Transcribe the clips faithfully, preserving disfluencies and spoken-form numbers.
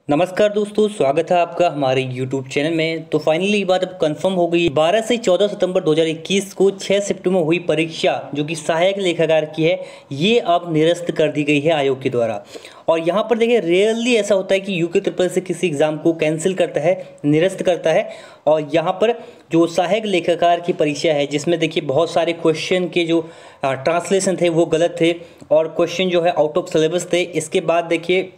नमस्कार दोस्तों, स्वागत है आपका हमारे यूट्यूब चैनल में। तो फाइनली ये बात अब कंफर्म हो गई। बारह से चौदह सितंबर दो हज़ार इक्कीस को छह शिफ्ट में हुई परीक्षा जो कि सहायक लेखाकार की है, ये अब निरस्त कर दी गई है आयोग के द्वारा। और यहाँ पर देखिए, रेयरली ऐसा होता है कि यूके ट्रिपल से किसी एग्जाम को कैंसिल करता है, निरस्त करता है। और यहाँ पर जो सहायक लेखाकार की परीक्षा है, जिसमें देखिए बहुत सारे क्वेश्चन के जो ट्रांसलेशन थे वो गलत थे और क्वेश्चन जो है आउट ऑफ सिलेबस थे। इसके बाद देखिए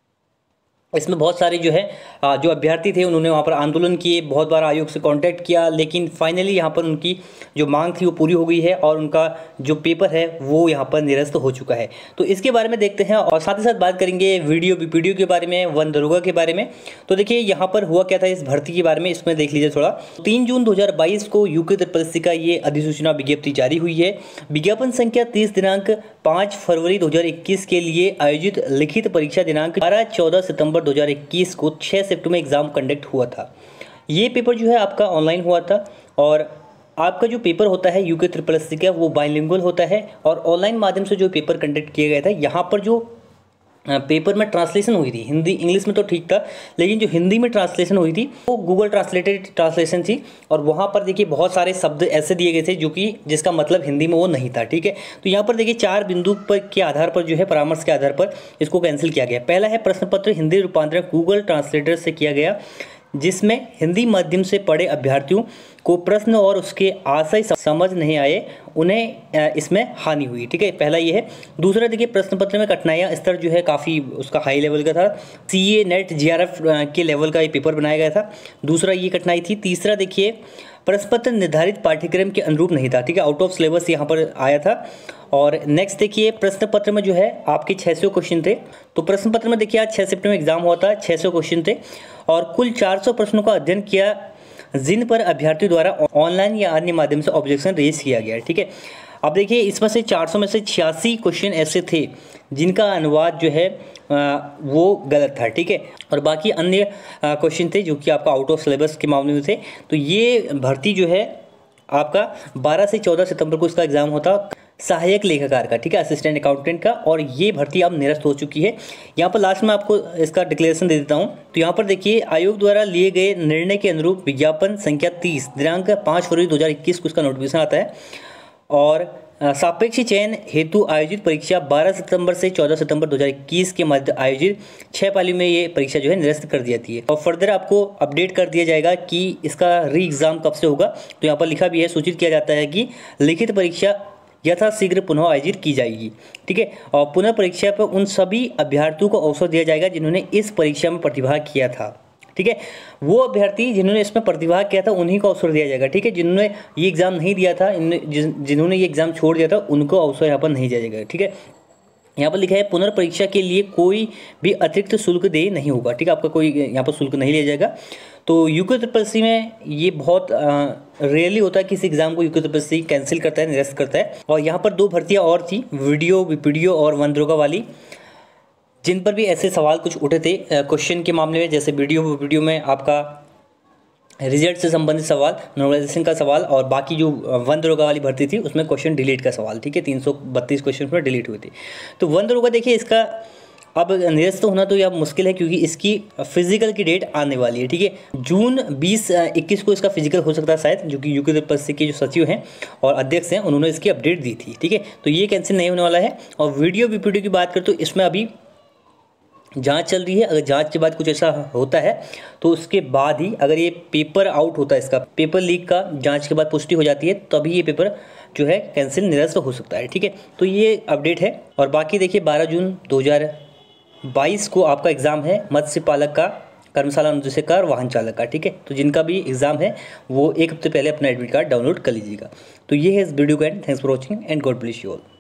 इसमें बहुत सारे जो है जो अभ्यर्थी थे उन्होंने वहाँ पर आंदोलन किए, बहुत बार आयोग से कांटेक्ट किया, लेकिन फाइनली यहाँ पर उनकी जो मांग थी वो पूरी हो गई है और उनका जो पेपर है वो यहाँ पर निरस्त हो चुका है। तो इसके बारे में देखते हैं और साथ ही साथ बात करेंगे वीडियो वीडियो के बारे में, वन दरोगा के बारे में। तो देखिए यहाँ पर हुआ क्या था इस भर्ती के बारे में, इसमें देख लीजिए थोड़ा। तीन जून दो हज़ार बाईस को यूके ट्रिपल सी का ये अधिसूचना विज्ञप्ति जारी हुई है। विज्ञापन संख्या तीस दिनांक पाँच फरवरी दो हज़ार इक्कीस के लिए आयोजित लिखित परीक्षा दिनांक बारह चौदह सितंबर दो हज़ार इक्कीस को छह शिफ्ट में एग्जाम कंडक्ट हुआ था। ये पेपर जो है आपका ऑनलाइन हुआ था और आपका जो पेपर होता है यूके ट्रिपल एस सी का वो बाइलिंगुअल होता है और ऑनलाइन माध्यम से जो पेपर कंडक्ट किया गया था, यहाँ पर जो पेपर में ट्रांसलेशन हुई थी, हिंदी इंग्लिश में तो ठीक था, लेकिन जो हिंदी में ट्रांसलेशन हुई थी वो गूगल ट्रांसलेटेड ट्रांसलेशन थी। और वहाँ पर देखिए बहुत सारे शब्द ऐसे दिए गए थे जो कि जिसका मतलब हिंदी में वो नहीं था। ठीक है, तो यहाँ पर देखिए चार बिंदु पर के आधार पर जो है परामर्श के आधार पर इसको कैंसिल किया गया। पहला है प्रश्न पत्र हिंदी रूपांतरण गूगल ट्रांसलेटर से किया गया, जिसमें हिंदी माध्यम से पढ़े अभ्यर्थियों को प्रश्न और उसके आशय समझ नहीं आए, उन्हें इसमें हानि हुई। ठीक है, पहला ये है। दूसरा देखिए प्रश्न पत्र में कठिनाइयाँ स्तर जो है काफ़ी उसका हाई लेवल का था, सीए नेट जीआरएफ के लेवल का ये पेपर बनाया गया था। दूसरा ये कठिनाई थी। तीसरा देखिए प्रश्न पत्र निर्धारित पाठ्यक्रम के अनुरूप नहीं था। ठीक है, आउट ऑफ सिलेबस यहाँ पर आया था। और नेक्स्ट देखिए प्रश्न पत्र में जो है आपके छह सौ क्वेश्चन थे। तो प्रश्न पत्र में देखिए आज छह शिफ्ट में एग्जाम हुआ था, छह सौ क्वेश्चन थे और कुल चार सौ प्रश्नों का अध्ययन किया, जिन पर अभ्यर्थी द्वारा ऑनलाइन या अन्य माध्यम से ऑब्जेक्शन रेज किया गया है। ठीक है, अब देखिए इसमें से चार सौ में से छियासी क्वेश्चन ऐसे थे जिनका अनुवाद जो है आ, वो गलत था। ठीक है, और बाकी अन्य क्वेश्चन थे जो कि आपका आउट ऑफ सिलेबस के मामले में थे। तो ये भर्ती जो है आपका बारह से चौदह सितंबर को इसका एग्जाम होता सहायक लेखाकार का, ठीक है, असिस्टेंट अकाउंटेंट का, और ये भर्ती अब निरस्त हो चुकी है। यहाँ पर लास्ट में आपको इसका डिक्लेरेशन दे देता हूँ। तो यहाँ पर देखिए आयोग द्वारा लिए गए निर्णय के अनुरूप विज्ञापन संख्या तीस दिनांक पाँच फरवरी दो हज़ार इक्कीस को इसका नोटिफिकेशन आता है और सापेक्ष चयन हेतु आयोजित परीक्षा बारह सितंबर से चौदह सितंबर दो हज़ार इक्कीस के मध्य आयोजित छह पालियों में ये परीक्षा जो है निरस्त कर दी जाती है और फर्दर आपको अपडेट कर दिया जाएगा कि इसका री एग्ज़ाम कब से होगा। तो यहाँ पर लिखा भी है, सूचित किया जाता है कि लिखित परीक्षा यथाशीघ्र पुनः आयोजित की जाएगी। ठीक है, और पुनः परीक्षा पर उन सभी अभ्यर्थियों को अवसर दिया जाएगा जिन्होंने इस परीक्षा में प्रतिभाग किया था। ठीक है, वो अभ्यर्थी जिन्होंने इसमें प्रतिभाग किया था उन्हीं को अवसर दिया जाएगा। ठीक है, जिन्होंने ये एग्ज़ाम नहीं दिया था, जिन्होंने ये एग्ज़ाम छोड़ दिया था, उनको अवसर यहाँ पर नहीं दिया जाएगा। ठीक है, यहाँ पर लिखा है पुनर्परीक्षा के लिए कोई भी अतिरिक्त शुल्क दे नहीं होगा। ठीक है, आपका कोई यहाँ पर शुल्क नहीं लिया जाएगा। तो यूके ट्रिपल सी में ये बहुत रेयरली होता है कि इस एग्ज़ाम को यूके ट्रिपल सी कैंसिल करता है, निरस्त करता है। और यहाँ पर दो भर्तियाँ और थी, वीडियो वीडियो और वन दरोगा वाली, जिन पर भी ऐसे सवाल कुछ उठे थे क्वेश्चन के मामले में। जैसे वीडियो वीडियो में आपका रिजल्ट से संबंधित सवाल, नॉर्मलाइजेशन का सवाल, और बाकी जो वन दरोगा वाली भर्ती थी उसमें क्वेश्चन डिलीट का सवाल। ठीक है, तीन सौ बत्तीस क्वेश्चन में डिलीट हुए थे। तो वन दरोगा देखिए इसका अब निरस्त होना तो यह मुश्किल है क्योंकि इसकी फिजिकल की डेट आने वाली है। ठीक है, जून बीस इक्कीस को इसका फिजिकल हो सकता है शायद, जो कि यूके ट्रिपल सी के जो सचिव हैं और अध्यक्ष हैं उन्होंने इसकी अपडेट दी थी। ठीक है, तो ये कैंसिल नहीं होने वाला है। और वीडियो वीडियो की बात करें तो इसमें अभी जांच चल रही है। अगर जांच के बाद कुछ ऐसा होता है तो उसके बाद ही, अगर ये पेपर आउट होता है, इसका पेपर लीक का जांच के बाद पुष्टि हो जाती है, तभी ये पेपर जो है कैंसिल निरस्त हो सकता है। ठीक है, तो ये अपडेट है। और बाकी देखिए बारह जून दो हज़ार बाईस को आपका एग्ज़ाम है मत्स्य पालक का, कर्मशाला अनुदेशक का और वाहन चालक का। ठीक है, तो जिनका भी एग्ज़ाम है वो एक हफ्ते पहले अपना एडमिट कार्ड डाउनलोड कर लीजिएगा। तो ये है इस वीडियो का end. Thanks for watching and God bless you all.